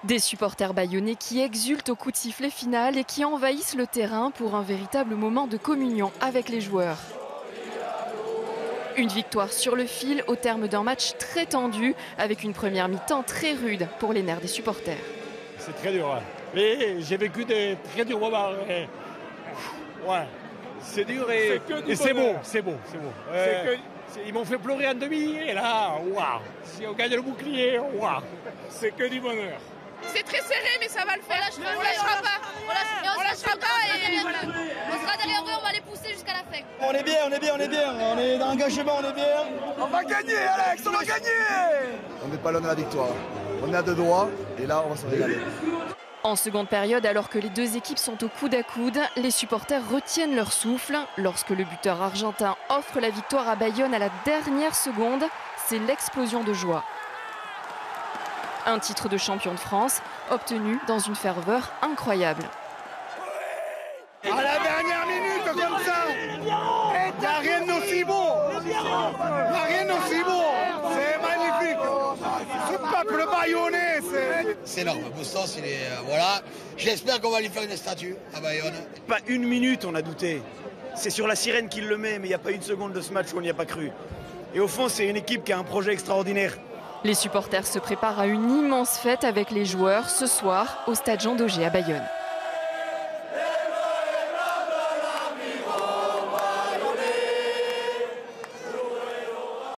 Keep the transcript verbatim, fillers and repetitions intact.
Des supporters bayonnais qui exultent au coup de sifflet final et qui envahissent le terrain pour un véritable moment de communion avec les joueurs. Une victoire sur le fil au terme d'un match très tendu, avec une première mi-temps très rude pour les nerfs des supporters. C'est très dur, hein. Mais j'ai vécu des très durs moments. Et... Ouais, c'est dur et c'est bon, c'est bon, c'est bon. Euh, que... Ils m'ont fait pleurer en demi et là, waouh. Si on gagne le bouclier, waouh. C'est que du bonheur. C'est très serré, mais ça va le faire. On ne lâchera pas. On ne lâchera pas et voilà. On sera derrière eux, on va les pousser jusqu'à la fin. On est bien, on est bien, on est bien. On est dans l'engagement, on est bien. On va gagner, Alex, on va gagner. On n'est pas loin de la victoire. On est à deux doigts et là, on va se régaler. En seconde période, alors que les deux équipes sont au coude à coude, les supporters retiennent leur souffle. Lorsque le buteur argentin offre la victoire à Bayonne à la dernière seconde, c'est l'explosion de joie. Un titre de champion de France obtenu dans une ferveur incroyable. À la dernière minute comme ça, il n'y a rien d'aussi beau. Il n'y a rien d'aussi beau. C'est magnifique. Ce peuple bayonnais, c'est... C'est énorme. Bustos, il est... Euh, voilà. J'espère qu'on va lui faire une statue à Bayonne. Pas une minute on a douté. C'est sur la sirène qu'il le met, mais il n'y a pas une seconde de ce match où on n'y a pas cru. Et au fond, c'est une équipe qui a un projet extraordinaire. Les supporters se préparent à une immense fête avec les joueurs ce soir au stade Jean Daugé à Bayonne.